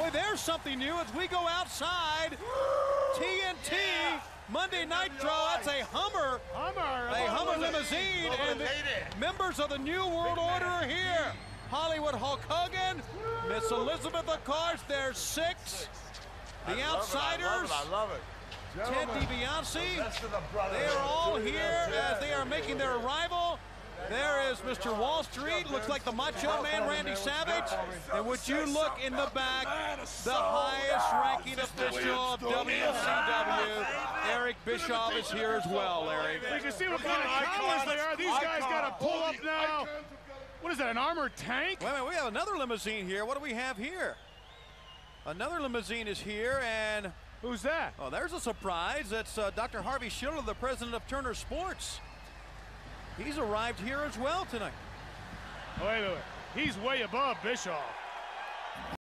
boy, there's something new as we go outside. TNT Monday Nitro. That's a Hummer. A Hummer limousine. And the members of the New World Order are here. Hollywood Hulk Hogan, Miss Elizabeth, of course. There's 6. The Outsiders. I love it. Ted DiBiase. They are all here as they are making their arrival. There is Mr. Wall Street. Looks like the Macho Man, Randy Savage. And would you look in the back, the highest ranking official of WCW, Eric Bischoff, is here as well, Larry. You can see what kind of colors they are. These guys got to pull up now. What is that, an armored tank? Wait a minute, we have another limousine here. What do we have here? Another limousine is here, and who's that? Oh, there's a surprise. That's Dr. Harvey Schiller, the president of Turner Sports. He's arrived here as well tonight. Wait. He's way above Bischoff.